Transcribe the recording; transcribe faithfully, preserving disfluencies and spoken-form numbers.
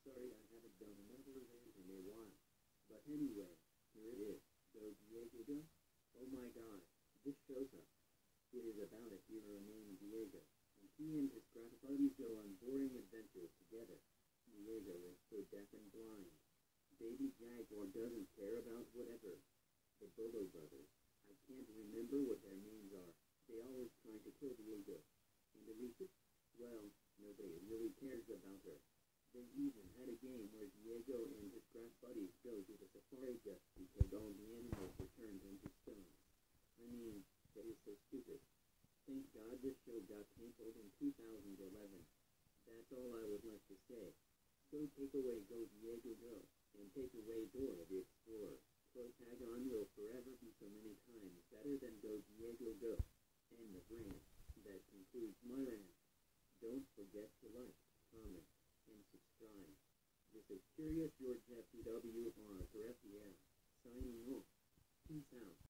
Sorry, I haven't done another event in a while. But anyway, here it is. Go Diego Go? Oh my god, this Shota. It is about a hero named Diego, and he and his grandfather go on boring adventures together. Diego is so deaf and blind. Baby Jaguar doesn't care about whatever. The Bobo brothers. I can't remember what their names are. They always try to kill Diego. And Alicia? Well, nobody really cares about her. They even had a game where Diego and his grass buddies go to the safari just because all the animals were turned into stones. I mean, that is so stupid. Thank God this show got canceled in two thousand eleven. That's all I would like to say. So take away Go Diego Go, and take away Dora the Explorer. Protagon will forever be so many times better than Go Diego Go. And the brand. That concludes my rant. Don't forget to like, comment, and subscribe. This is Curious George F W R for F D L, signing off. Peace out.